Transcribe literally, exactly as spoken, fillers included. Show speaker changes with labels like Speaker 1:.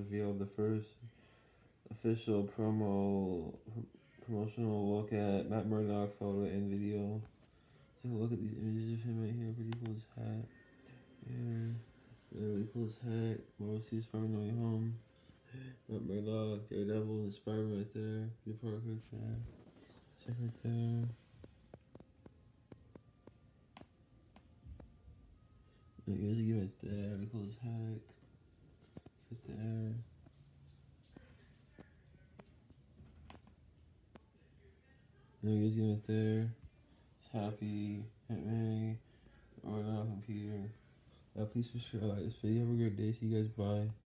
Speaker 1: revealed the first official promo promotional look at Matt Murdock photo and video. Take a look at these images of him right here. Pretty cool as hat. Yeah, really cool as hat. Marvel see SpiderMan No Way Home. Matt Murdock, Daredevil, and Spider-Man right there. Peter Parker right there. Check right there. Like, there's a game right there. Really cool as heck. Right there. There he is right there. It's happy. Hit me. Or not computer. Uh, please subscribe. Like this video. Have a great day. See you guys. Bye.